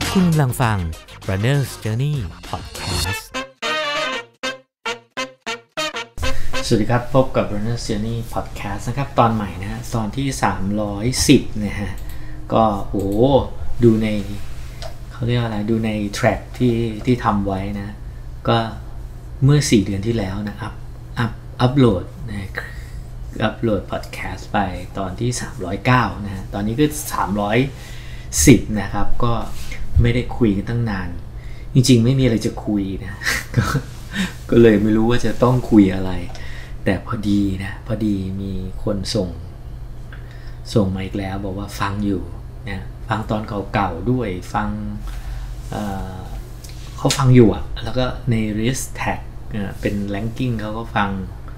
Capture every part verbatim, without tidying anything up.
คุณกำลังฟัง Runner's Journey Podcast สวัสดีครับพบกับ Runner's Journey Podcast นะครับตอนใหม่นะฮะตอนที่สามร้อยสิบนะฮะก็โอ้ดูในเขาเรียกอะไรดูในแทร็กที่ที่ทำไว้นะก็เมื่อสี่เดือนที่แล้วนะอัพอัพอัพโหลดนะอัพโหลดพอดแคสต์ไปตอนที่สามร้อยเก้านะฮะตอนนี้ก็สามร้อยสิบนะครับก็ไม่ได้คุยกันตั้งนานจริงๆไม่มีอะไรจะคุยนะ ก็ก็เลยไม่รู้ว่าจะต้องคุยอะไรแต่พอดีนะพอดีมีคนส่งส่งมาอีกแล้วบอกว่าฟังอยู่นะฟังตอนเก่าๆด้วยฟัง เอ่อ เขาฟังอยู่อ่ะแล้วก็ใน list tag เป็น ranking เขาก็ฟัง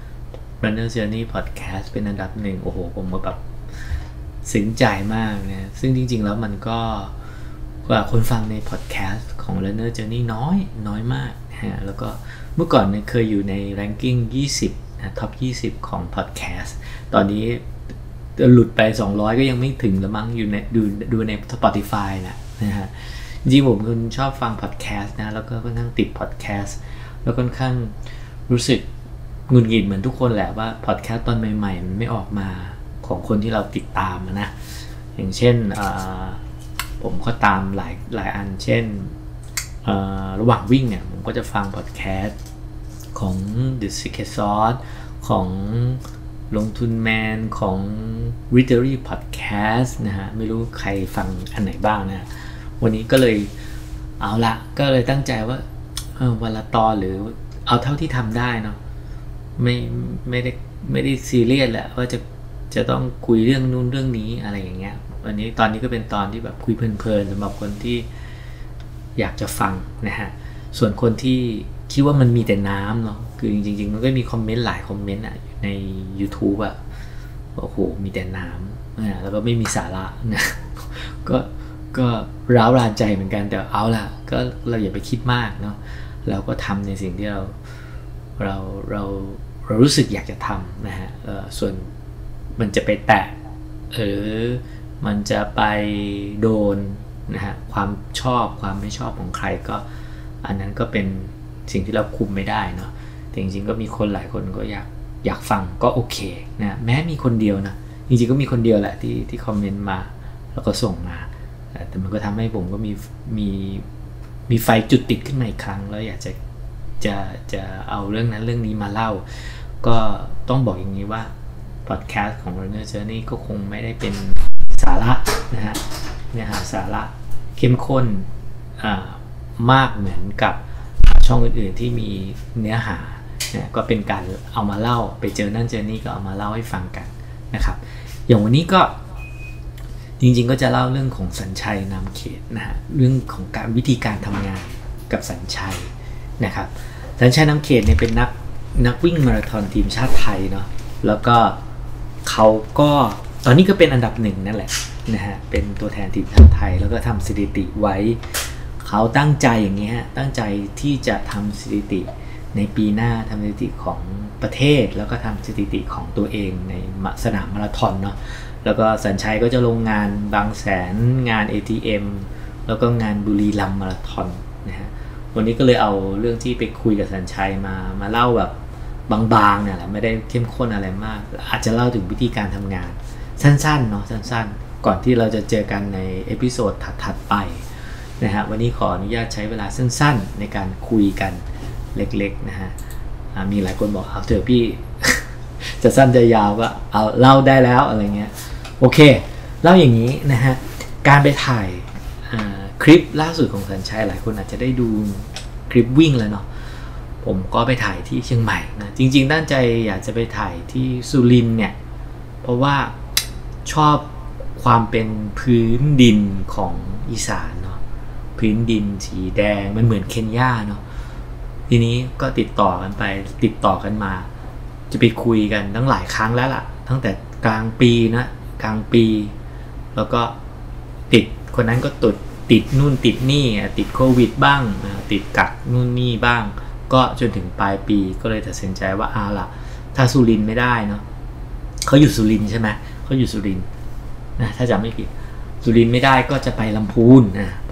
Runner Journey Podcast เป็นอันดับหนึ่งโอ้โหผมก็แบบซึ้งใจมากนะซึ่งจริงๆแล้วมันก็คนฟังใน podcast ของ Runner Journey น้อยน้อยมากนะฮะแล้วก็เมื่อก่อนเนี่ยเคยอยู่ใน ranking ยี่สิบนะท็อปยี่สิบของ podcast ตอนนี้หลุดไปสองร้อยก็ยังไม่ถึงละมั้งอยู่ในดูดูใน Spotify นะนะฮะจริงๆผมคุณชอบฟัง podcast นะแล้วก็ค่อนข้างติด podcast แล้วค่อนข้างรู้สึกหงุดหงิดเหมือนทุกคนแหละว่า podcast ตอนใหม่ๆมันไม่ออกมาของคนที่เราติดตามนะอย่างเช่นผมก็ตามหลายหลายอันเช่นระหว่างวิ่งเนี่ยผมก็จะฟังพอดแคสต์ของ The Secret Sauce ของลงทุนแมนของ Literary Podcast นะฮะไม่รู้ใครฟังอันไหนบ้างนะวันนี้ก็เลยเอาละก็เลยตั้งใจว่าวันละตอนหรือเอาเท่าที่ทำได้เนาะไม่ไม่ได้ไม่ได้ซีเรียสแหละว่าจะจะต้องคุยเรื่องนู้นเรื่องนี้อะไรอย่างเงี้ยวันนี้ตอนนี้ก็เป็นตอนที่แบบคุยเพลินๆสำหรับคนที่อยากจะฟังนะฮะส่วนคนที่คิดว่ามันมีแต่น้ำเนาะคือจริงๆมันก็มีคอมเมนต์หลายคอมเมนต์อ่ะใน YouTube อ่ะโอ้โหมีแต่น้ำนะแล้วก็ไม่มีสาระนะก็ก็ร้าวรานใจเหมือนกันแต่เอาล่ะก็เราอย่าไปคิดมากเนาะเราก็ทำในสิ่งที่เราเราเราเรารู้สึกอยากจะทำนะฮะเอ่อส่วนมันจะไปแตะหรือมันจะไปโดนนะฮะความชอบความไม่ชอบของใครก็อันนั้นก็เป็นสิ่งที่เราคุมไม่ได้เนาะแต่จริงๆก็มีคนหลายคนก็อยากอยากฟังก็โอเคนะแม้มีคนเดียวนะจริงๆก็มีคนเดียวแหละที่ที่คอมเมนต์มาแล้วก็ส่งมาแต่มันก็ทำให้ผมก็มีมีมีไฟจุดติดขึ้นมาอีกครั้งแล้วอยากจะจะจะเอาเรื่องนั้นเรื่องนี้มาเล่าก็ต้องบอกอย่างนี้ว่าพอดแคสต์ของ Runner Journey ก็คงไม่ได้เป็นสาระนะฮะเนื้อหาสาระเข้มข้นมากเหมือนกับช่องอื่นๆที่มีเนื้อหาเนี่ยก็เป็นการเอามาเล่าไปเจอนั่นเจอนี่ก็เอามาเล่าให้ฟังกันนะครับอย่างวันนี้ก็จริงๆก็จะเล่าเรื่องของสัญชัยนามเขตนะฮะเรื่องของการวิธีการทำงานกับสัญชัยนะครับสัญชัยนามเขตเนี่ยเป็นนักนักวิ่งมาราธอนทีมชาติไทยเนาะแล้วก็เขาก็ตอนนี้ก็เป็นอันดับหนึ่งนั่นแหละนะฮะเป็นตัวแทนทีมชาติไทยแล้วก็ทำสถิติไว้เขาตั้งใจอย่างนี้ฮะตั้งใจที่จะทำสถิติในปีหน้าทำสถิติของประเทศแล้วก็ทำสถิติของตัวเองในสนามมาราธอนเนาะแล้วก็สัญชัยก็จะลงงานบางแสนงาน เอ ที เอ็ม แล้วก็งานบุรีรัมย์มาราธอนนะฮะวันนี้ก็เลยเอาเรื่องที่ไปคุยกับสัญชัยมามาเล่าแบบบางๆเนี่ยแหละไม่ได้เข้มข้นอะไรมากอาจจะเล่าถึงวิธีการทำงานสั้นๆเนาะสั้นๆก่อนที่เราจะเจอกันในเอพิโซดถัดๆไปนะฮะวันนี้ขออนุญาตใช้เวลาสั้นๆในการคุยกันเล็กๆนะฮะมีหลายคนบอกเอาเถอะพี่ จะสั้นจะยาวก็เอาเล่าได้แล้วอะไรเงี้ยโอเคเล่าอย่างนี้นะฮะการไปถ่ายคลิปล่าสุดของสัญชัยหลายคนอาจจะได้ดูคลิปวิ่งแล้วเนาะผมก็ไปถ่ายที่เชียงใหม่นะจริงๆตั้งใจอยากจะไปถ่ายที่สุรินทร์เนี่ยเพราะว่าชอบความเป็นพื้นดินของอีสานเนาะพื้นดินสีแดงมันเหมือนเคนยาเนาะทีนี้ก็ติดต่อกันไปติดต่อกันมาจะไปคุยกันตั้งหลายครั้งแล้วล่ะตั้งแต่กลางปีนะกลางปีแล้วก็ติดคนนั้นก็ติดติดนู่นติดนี่ติดโควิดบ้างติดกักนู่นนี่บ้างก็จนถึงปลายปีก็เลยตัดสินใจว่าเอาล่ะถ้าสุรินทร์ไม่ได้เนาะเขาอยู่สุรินทร์ใช่ไหมเขาอยู่สุรินทร์นะถ้าจำไม่ผิดสุรินทร์ไม่ได้ก็จะไปลำพูนนะเพราะว่า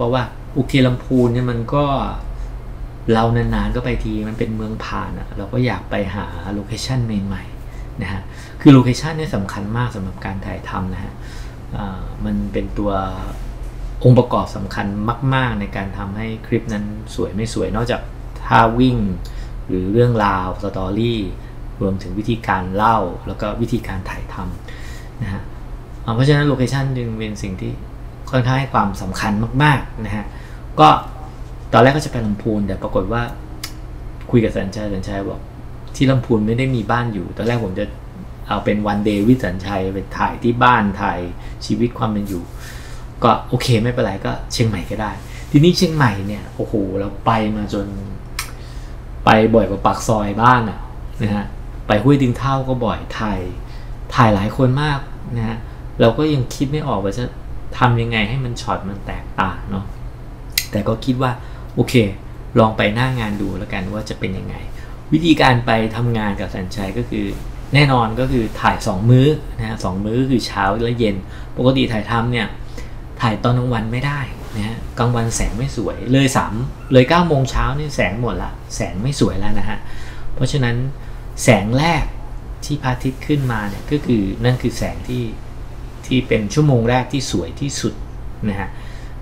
โอเคลำพูนเนี่ยมันก็เรานานๆก็ไปทีมันเป็นเมืองผ่านอะเราก็อยากไปหาโลเคชั่นใหม่ๆนะฮะคือโลเคชั่นเนี่ยสำคัญมากสำหรับการถ่ายทำนะฮะมันเป็นตัวองค์ประกอบสำคัญมากๆในการทำให้คลิปนั้นสวยไม่สวยนอกจากท่าวิ่งหรือเรื่องราวสตอรี่รวมถึงวิธีการเล่าแล้วก็วิธีการถ่ายทำนะฮะเพราะฉะนั้นโลเคชั่นจึงเป็นสิ่งที่ค่อนข้างให้ความสำคัญมากๆนะฮะก็ตอนแรกก็จะไปลำพูนแต่ปรากฏว่าคุยกับสัญชัยสัญชัยบอกที่ลำพูนไม่ได้มีบ้านอยู่ตอนแรกผมจะเอาเป็นวันเดย์วิสัญชัยไปถ่ายที่บ้านถ่ายชีวิตความเป็นอยู่ก็โอเคไม่เป็นไรก็เชียงใหม่ก็ได้ทีนี้เชียงใหม่เนี่ยโอ้โหเราไปมาจนไปบ่อยกว่าปากซอยบ้านอ่ะนะฮะไปห้วยดินเท่าก็บ่อยถ่ายถ่ายหลายคนมากนะฮะเราก็ยังคิดไม่ออกว่าจะทำยังไงให้มันช็อตมันแตกต่างเนาะแต่ก็คิดว่าโอเคลองไปหน้างานดูแล้วกันว่าจะเป็นยังไงวิธีการไปทำงานกับสัญชัยก็คือแน่นอนก็คือถ่ายสองมื้อนะฮะสองมื้อคือเช้าและเย็นปกติถ่ายทำเนี่ยถ่ายตอนกลางวันไม่ได้นะฮะกลางวันแสงไม่สวยเลยสามเลยเก้าโมงเช้านี่แสงหมดละแสงไม่สวยแล้วนะฮะเพราะฉะนั้นแสงแรกที่พระอาทิตย์ขึ้นมาเนี่ยก็คือนั่นคือแสงที่ที่เป็นชั่วโมงแรกที่สวยที่สุดนะฮะ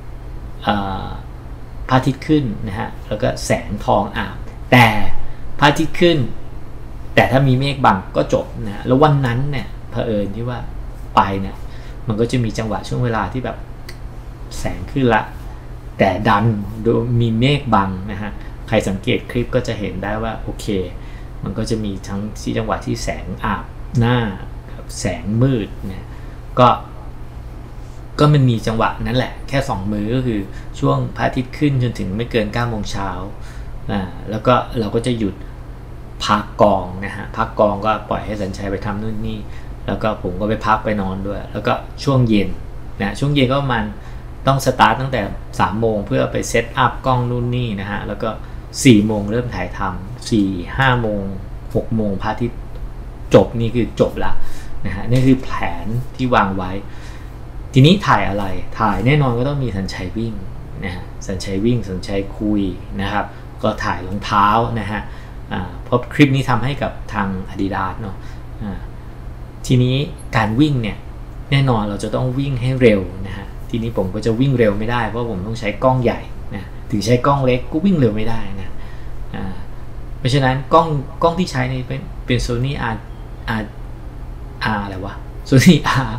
พระอาทิตย์ขึ้นนะฮะแล้วก็แสงทองอาบแต่พระอาทิตย์ขึ้นแต่ถ้ามีเมฆบังก็จบนะแล้ววันนั้นเนี่ยเผอิญที่ว่าไปเนี่ยมันก็จะมีจังหวะช่วงเวลาที่แบบแสงขึ้นละแต่ดันโดยมีเมฆบังนะฮะใครสังเกตคลิปก็จะเห็นได้ว่าโอเคมันก็จะมีทั้งที่จังหวะที่แสงอาบหน้ากับแสงมืดเนี่ยก็ก็มันมีจังหวะนั้นแหละแค่สองมื้อก็คือช่วงพระอาทิตย์ขึ้นจนถึงไม่เกินเก้าโมงเช้าอ่าแล้วก็เราก็จะหยุดพักกองนะฮะพักกองก็ปล่อยให้สัญชัยไปทำนู่นนี่แล้วก็ผมก็ไปพักไปนอนด้วยแล้วก็ช่วงเย็นนะช่วงเย็นก็ประมาณต้องสตาร์ทตั้งแต่สามโมงเพื่อไปเซตอัพกล้องนู่นนี่นะฮะแล้วก็สี่โมงเริ่มถ่ายทำสี่ ห้าโมงหกโมงพระอาทิตย์จบนี่คือจบละนะฮะนี่คือแผนที่วางไว้ทีนี้ถ่ายอะไรถ่ายแน่นอนก็ต้องมีสัญชัยวิ่งนะฮะสัญชัยวิ่งสัญชัยคุยนะครับก็ถ่ายรองเท้านะฮะเพราะคลิปนี้ทำให้กับทาง Adidas เนาะทีนี้การวิ่งเนี่ยแน่นอนเราจะต้องวิ่งให้เร็วนะฮะทีนี้ผมก็จะวิ่งเร็วไม่ได้เพราะผมต้องใช้กล้องใหญ่นะถึงใช้กล้องเล็กก็วิ่งเร็วไม่ได้นะเพราะฉะนั้นกล้องกล้องที่ใช้ในเป็นเป็น Sony R R R อะไรวะ Sony R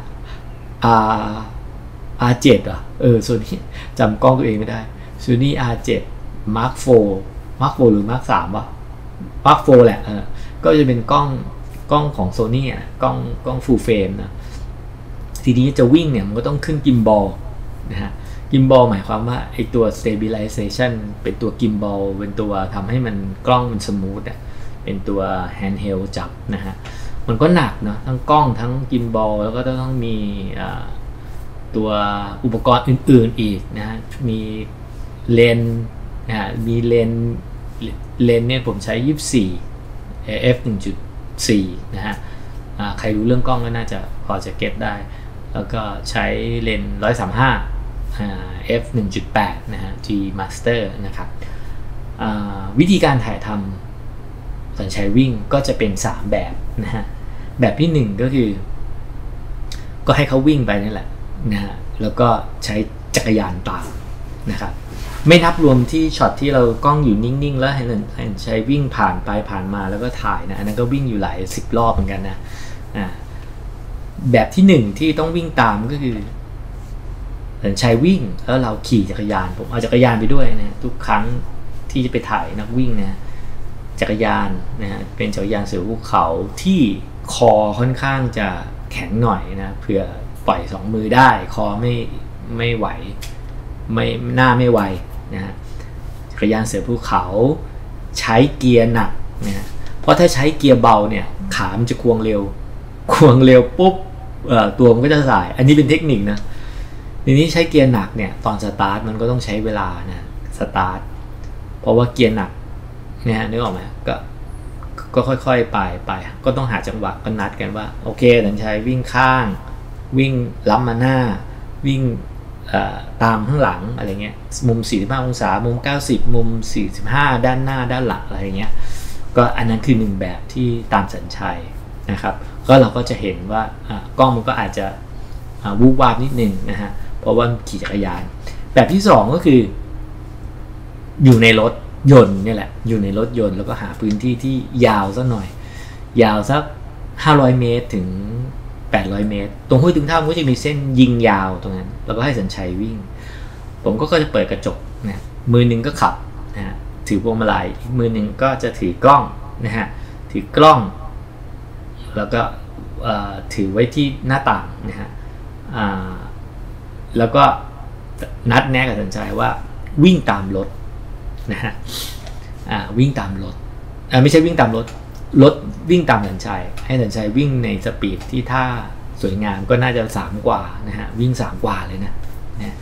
R อาร์ เซเว่น อ่ะเออ Sony จำกล้องตัวเองไม่ได้ Sony อาร์ เซเว่น Mark โฟร์ Mark โฟร์หรือ Mark สามวะ Mark โฟร์แหละเออก็จะเป็นกล้องกล้องของ Sony อ่ะกล้องกล้อง full frame นะทีนี้จะวิ่งเนี่ยมันก็ต้องขึ้นกิมบอลนะฮะกิมบอลหมายความว่าไอตัว stabilization เป็นตัวกิมบอลเป็นตัวทำให้มันกล้องมันสมูทอ่ะเป็นตัว handheld จับนะฮะมันก็หนักเนาะทั้งกล้องทั้งกิมบอลแล้วก็ต้องมีตัวอุปกรณ์อื่นๆอีกนะฮะมีเลนส์นะฮะมีเลนส์เลนส์เนี่ยผมใช้ยี่สิบสี่ เอฟ หนึ่งจุดสี่ นะฮะใครรู้เรื่องกล้องก็น่าจะพอจะเก็ตได้แล้วก็ใช้เลนส์หนึ่งร้อยสามสิบห้า เอฟ หนึ่งจุดแปด นะฮะ G Master นะครับวิธีการถ่ายทำสัญชัยวิ่งก็จะเป็นสามแบบนะฮะแบบที่หนึ่งก็คือก็ให้เขาวิ่งไปนี่แหละนะฮะแล้วก็ใช้จักรยานตามนะครับไม่นับรวมที่ช็อตที่เรากล้องอยู่นิ่งๆแล้วให้สัญชัยวิ่งผ่านไปผ่านมาแล้วก็ถ่ายนะอันนั้นก็วิ่งอยู่หลายสิบรอบเหมือนกันนะอ่าแบบที่หนึ่งที่ต้องวิ่งตามก็คือสัญชัยวิ่งแล้วเราขี่จักรยานผมเอาจักรยานไปด้วยนะทุกครั้งที่จะไปถ่ายนักวิ่งนะจักรยานนะฮะเป็นจักรยานเสือภูเขาที่คอค่อนข้างจะแข็งหน่อยนะเผื่อปล่อยสองมือได้คอไม่ไม่ไหวไม่หน้าไม่ไวนะฮะจักรยานเสือภูเขาใช้เกียร์หนักนะฮะเพราะถ้าใช้เกียร์เบาเนี่ยขามันจะควงเร็วควงเร็วปุ๊บเอ่อตัวมันก็จะสายอันนี้เป็นเทคนิคนะทีนี้ใช้เกียร์หนักเนี่ยตอนสตาร์ทมันก็ต้องใช้เวลานะสตาร์ทเพราะว่าเกียร์หนักเนี่ยนึกออกไหมก็ก็ค่อยๆไปไปก็ต้องหาจังหวะก็นัดกันว่าโอเคสัญชัยวิ่งข้างวิ่งล้ำมาหน้าวิ่งตามข้างหลังอะไรเงี้ยมุมสี่สิบห้าองศามุมเก้าสิบมุมสี่สิบห้าด้านหน้าด้านหลังอะไรเงี้ยก็อันนั้นคือหนึ่งแบบที่ตามสัญชัยนะครับก็เราก็จะเห็นว่ากล้องมันก็อาจจะวูบวาบนิดนึงนะฮะเพราะว่าขี่จักรยานแบบที่สองก็คืออยู่ในรถยนต์นี่แหละอยู่ในรถยนต์แล้วก็หาพื้นที่ที่ยาวสักหน่อยยาวสักห้าร้อยเมตรถึงแปดร้อยเมตรตรงห้วยตึงเท่ามันก็จะมีเส้นยิงยาวตรงนั้นแล้วก็ให้สัญชัยวิ่งผมก็จะเปิดกระจกนะมือหนึ่งก็ขับนะฮะถือพวงมาลัยอีกมือหนึ่งก็จะถือกล้องนะฮะถือกล้องแล้วก็ถือไว้ที่หน้าต่างนะฮะแล้วก็นัดแนะกับสัญชัยว่าวิ่งตามรถนะฮะวิ่งตามรถไม่ใช่วิ่งตามรถรถวิ่งตามสัญชัยให้สัญชัยวิ่งในสปีดที่ถ้าสวยงามก็น่าจะสามกว่านะฮะวิ่งสามกว่าเลยนะนะ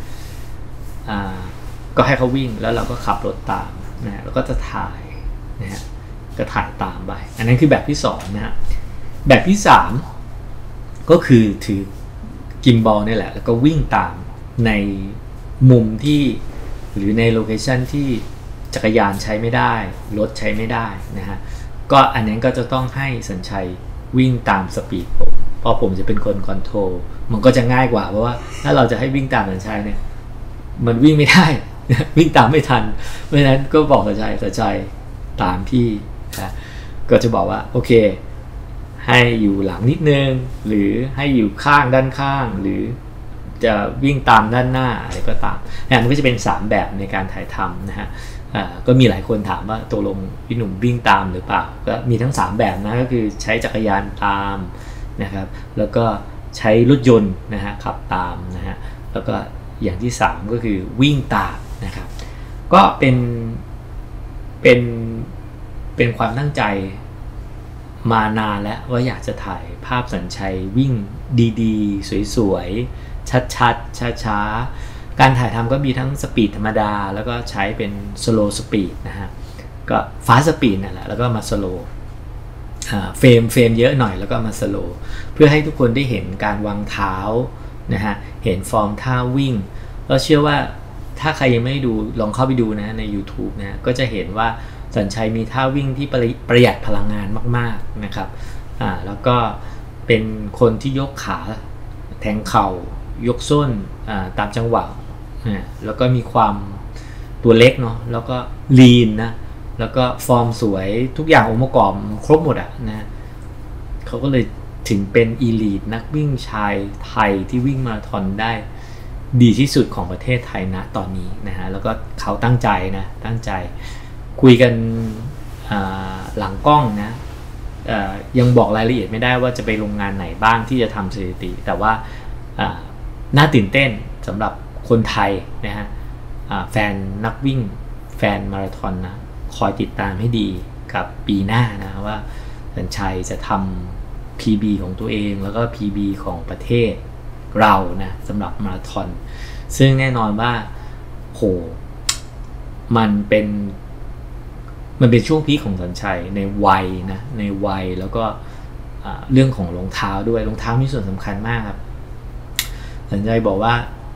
ก็ให้เขาวิ่งแล้วเราก็ขับรถตามนะแล้วก็จะถ่ายนะฮะก็ถ่ายตามไปอันนั้นคือแบบที่สองนะฮะแบบที่สามก็คือถือกิมบอลนี่แหละแล้วก็วิ่งตามในมุมที่หรือในโลเคชันที่จักรยานใช้ไม่ได้รถใช้ไม่ได้นะฮะก็อันนั้นก็จะต้องให้สัญชัยวิ่งตามสปีดผมเพราะผมจะเป็นคนคอนโทรลมันก็จะง่ายกว่าเพราะว่าถ้าเราจะให้วิ่งตามสัญชัยเนี่ยมันวิ่งไม่ได้วิ่งตามไม่ทันเพราะฉะนั้นก็บอกสัญชัยสัญชัยตามพี่นะก็จะบอกว่าโอเคให้อยู่หลังนิดนึงหรือให้อยู่ข้างด้านข้างหรือจะวิ่งตามด้านหน้าอะไรก็ตามเนี่ยมันก็จะเป็นสามแบบในการถ่ายทำนะฮะก็มีหลายคนถามว่าตกลงพี่หนุ่มวิ่งตามหรือเปล่าก็มีทั้งสามแบบนะก็คือใช้จักรยานตามนะครับแล้วก็ใช้รถยนต์นะฮะขับตามนะฮะแล้วก็อย่างที่สามก็คือวิ่งตามนะครับก็เป็นเป็นเป็นความตั้งใจมานานแล้วว่าอยากจะถ่ายภาพสัญชัยวิ่งดีๆสวยๆชัดๆช้าๆการถ่ายทำก็มีทั้งสปีดธรรมดาแล้วก็ใช้เป็นสโลว์สปีดนะฮะก็ฟาสต์สปีดนั่นแหละแล้วก็มาสโลว์เฟรมเฟรมเยอะหน่อยแล้วก็มาสโลว์เพื่อให้ทุกคนได้เห็นการวางเท้านะฮะเห็นฟอร์มท่าวิ่งเราเชื่อว่าถ้าใครยังไม่ดูลองเข้าไปดูนะใน YouTube นะก็จะเห็นว่าสัญชัยมีท่าวิ่งที่ประหยัดพลังงานมากๆนะครับอ่าแล้วก็เป็นคนที่ยกขาแทงเข่ายกส้นอ่าตามจังหวะอ่าแล้วก็มีความตัวเล็กเนาะแล้วก็ลีนนะแล้วก็ฟอร์มสวยทุกอย่างองค์ประกอบครบหมดอ่ะนะเขาก็เลยถึงเป็นอีลีทนักวิ่งชายไทยที่วิ่งมาราธอนได้ดีที่สุดของประเทศไทยนะตอนนี้นะฮะแล้วก็เขาตั้งใจนะตั้งใจคุยกันหลังกล้องนะยังบอกรายละเอียดไม่ได้ว่าจะไปโรงงานไหนบ้างที่จะทำสถิติแต่ว่าน่าตื่นเต้นสำหรับคนไทยนะฮะแฟนนักวิ่งแฟนมาราธอนนะคอยติดตามให้ดีกับปีหน้านะว่าสัญชัยจะทำ พี บี ของตัวเองแล้วก็ พี บี ของประเทศเรานะสำหรับมาราธอนซึ่งแน่นอนว่าโหมันเป็นมันเป็นช่วงพีคของสัญชัยในวัยนะในวัยแล้วก็เรื่องของรองเท้าด้วยรองเท้ามีส่วนสำคัญมากครับสัญชัยบอกว่า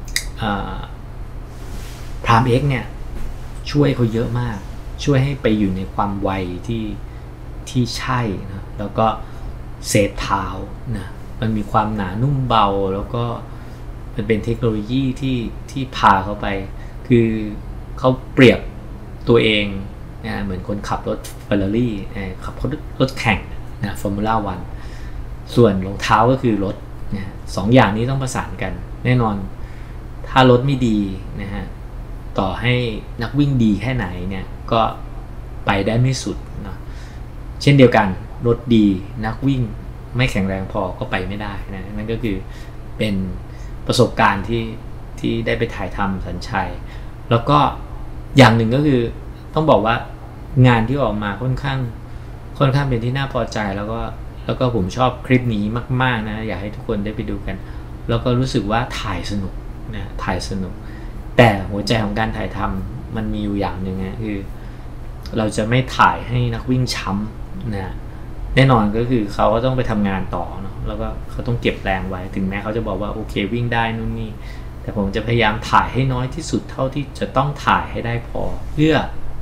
พรามเอ็กเนี่ยช่วยเขาเยอะมากช่วยให้ไปอยู่ในความไวที่ที่ใช่นะแล้วก็เซฟเท้านะมันมีความหนานุ่มเบาแล้วก็มันเป็นเทคโนโลยีที่ที่พาเขาไปคือเขาเปรียบตัวเองนะเหมือนคนขับรถเฟอร์รารี่ขับรถแข่งนะฟอร์มูล่าวันส่วนรองเท้าก็คือรถนะสองอย่างนี้ต้องประสานกันแน่นอนถ้ารถไม่ดีนะฮะต่อให้นักวิ่งดีแค่ไหนเนี่ยก็ไปได้ไม่สุดนะเช่นเดียวกันรถดีนักวิ่งไม่แข็งแรงพอก็ไปไม่ได้นะนั่นก็คือเป็นประสบการณ์ที่ที่ได้ไปถ่ายทำสัญชัยแล้วก็อย่างหนึ่งก็คือต้องบอกว่างานที่ออกมาค่อนข้างค่อนข้างเป็นที่น่าพอใจแล้วก็แล้วก็ผมชอบคลิปนี้มากๆนะอยากให้ทุกคนได้ไปดูกันแล้วก็รู้สึกว่าถ่ายสนุกนะถ่ายสนุกแต่หัวใจของการถ่ายทำมันมีอยู่อย่างหนึ่งนะคือเราจะไม่ถ่ายให้นักวิ่งช้ำนะแน่นอนก็คือเขาก็ต้องไปทำงานต่อเนาะแล้วก็เขาต้องเก็บแรงไว้ถึงแม้เขาจะบอกว่าโอเควิ่งได้นู่นนี่แต่ผมจะพยายามถ่ายให้น้อยที่สุดเท่าที่จะต้องถ่ายให้ได้พอเพื่อ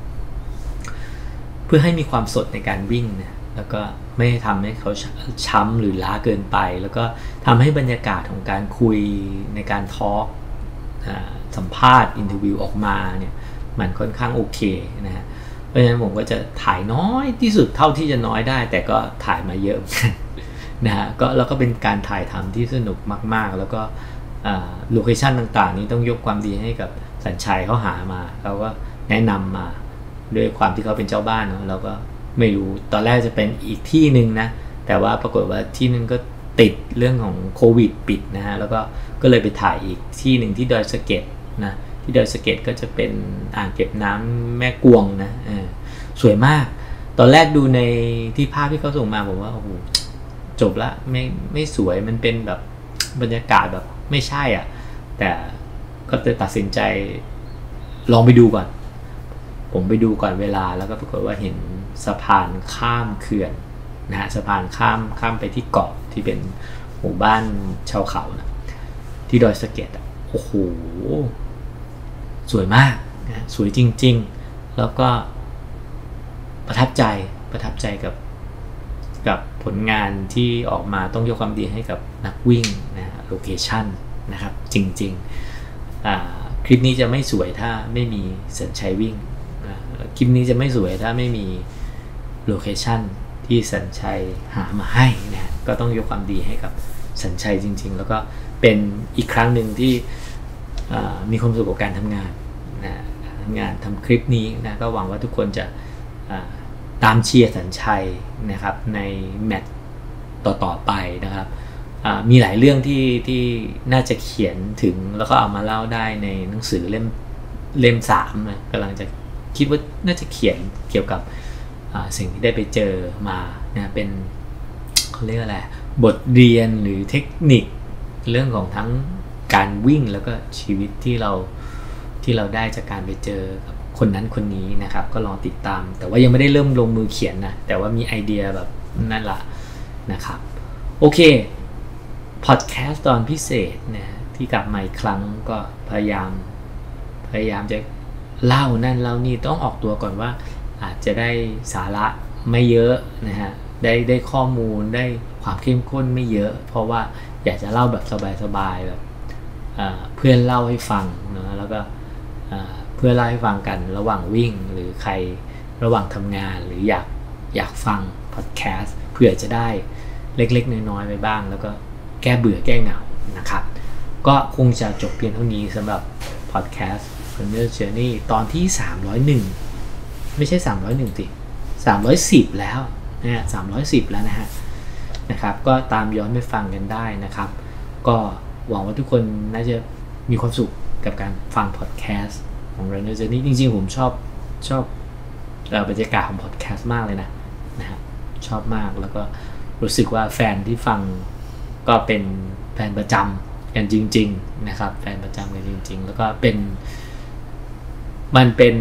เพื่อให้มีความสดในการวิ่งนะแล้วก็ไม่ทำให้เขาช้ำหรือล้าเกินไปแล้วก็ทำให้บรรยากาศของการคุยในการทอล์กสัมภาษณ์อินเทอร์วิวออกมาเนี่ยมันค่อนข้างโอเคนะฮะเพราะฉะนั้นผมก็จะถ่ายน้อยที่สุดเท่าที่จะน้อยได้แต่ก็ถ่ายมาเยอะนะฮะก็แล้วก็เป็นการถ่ายทำที่สนุกมากๆแล้วก็โลเคชั่นต่างๆนี้ต้องยกความดีให้กับสัญชัยเขาหามาเขาก็แนะนำมาด้วยความที่เขาเป็นเจ้าบ้านเนาะเราก็ไม่รู้ตอนแรกจะเป็นอีกที่หนึ่งนะแต่ว่าปรากฏว่าที่นึงก็ติดเรื่องของโควิดปิดนะฮะแล้วก็ก็เลยไปถ่ายอีกที่หนึ่งที่ดอยสะเก็ดนะที่ดอยสะเก็ดก็จะเป็นอ่างเก็บน้ำแม่กวงนะเออสวยมากตอนแรกดูในที่ภาพที่เขาส่งมาผมว่าโอ้โหจบละไม่ไม่สวยมันเป็นแบบบรรยากาศแบบไม่ใช่อ่ะแต่ก็จะตัดสินใจลองไปดูก่อนผมไปดูก่อนเวลาแล้วก็ปรากฏว่าเห็นสะพานข้ามเขื่อนนะฮะสะพานข้ามข้ามไปที่เกาะที่เป็นหมู่บ้านชาวเขานะที่ดอยสะเก็ดอ่ะโอ้โหสวยมากนะสวยจริงๆแล้วก็ประทับใจประทับใจกับกับผลงานที่ออกมาต้องยกความดีให้กับนักวิ่งนะโลเคชั่นนะครับจริงๆคลิปนี้จะไม่สวยถ้าไม่มีสัญชัยวิ่งคลิปนี้จะไม่สวยถ้าไม่มีโลเคชั่นที่สัญชัยหามาให้นะก็ต้องยกความดีให้กับสัญชัยจริงๆแล้วก็เป็นอีกครั้งหนึ่งที่มีความสุขกับการทำงานนะทำงานทำคลิปนี้นะก็หวังว่าทุกคนจะตามเชียร์สัญชัยนะครับในแมตช์ต่อๆไปนะครับมีหลายเรื่องที่ที่น่าจะเขียนถึงแล้วก็เอามาเล่าได้ในหนังสือเล่มเล่มสามนะกำลังจะคิดว่าน่าจะเขียนเกี่ยวกับสิ่งที่ได้ไปเจอมานะเป็นเขาเรียกอะไรบทเรียนหรือเทคนิคเรื่องของทั้งการวิ่งแล้วก็ชีวิตที่เราที่เราได้จากการไปเจอกับคนนั้นคนนี้นะครับก็ลองติดตามแต่ว่ายังไม่ได้เริ่มลงมือเขียนนะแต่ว่ามีไอเดียแบบนั่นละนะครับโอเคพอดแคสต์ตอนพิเศษนะที่กลับมาอีกครั้งก็พยายามพยายามจะเล่านั่นเล่านี่ต้องออกตัวก่อนว่าอาจจะได้สาระไม่เยอะนะฮะได้ได้ข้อมูลได้ความเข้มข้นไม่เยอะเพราะว่าอยากจะเล่าแบบสบายๆแบบเพื่อนเล่าให้ฟังนะแล้วก็เพื่อนเล่าให้ฟังกันระหว่างวิ่งหรือใครระหว่างทำงานหรืออยากอยากฟังพอดแคสต์เพื่อจะได้เล็กๆน้อยๆไปบ้างแล้วก็แก้เบื่อแก้เหงานะครับก็คงจะจบเพียงเท่านี้สำหรับพอดแคสต์ Runner Journey ตอนที่สามร้อยเอ็ดไม่ใช่สามร้อยเอ็ดสิสามร้อยสิบแล้วนะฮะสามร้อยสิบแล้วนะฮะนะครับก็ตามย้อนไปฟังกันได้นะครับก็หวังว่าทุกคนน่าจะมีความสุขกับการฟังพอดแคสต์ของ Runner Journey จริงๆผมชอบชอบบรรยากาศของพอดแคสต์มากเลยนะนะฮะชอบมากแล้วก็รู้สึกว่าแฟนที่ฟังก็เป็นแฟนประจำกันจริงๆนะครับแฟนประจำกันจริงๆแล้วก็เป็นมันเป็น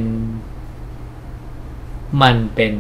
มันเป็น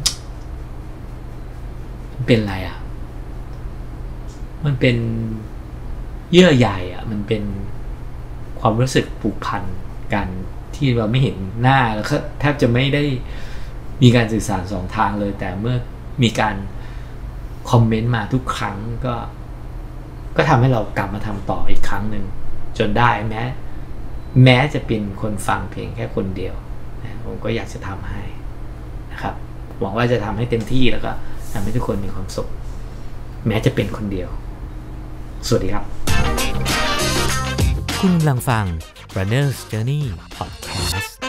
เป็นอะไรอ่ะมันเป็นเยื่อใยอ่ะมันเป็นความรู้สึกผูกพันกันที่เราไม่เห็นหน้าแล้วก็แทบจะไม่ได้มีการสื่อสารสองทางเลยแต่เมื่อมีการคอมเมนต์มาทุกครั้งก็ก็ทำให้เรากลับมาทำต่ออีกครั้งหนึ่งจนได้แม้แม้จะเป็นคนฟังเพียงแค่คนเดียวนะผมก็อยากจะทำให้นะครับหวังว่าจะทำให้เต็มที่แล้วก็ทำให้ทุกคนมีความสุขแม้จะเป็นคนเดียวสวัสดีครับคุณกำลังฟัง Runner's Journey Podcast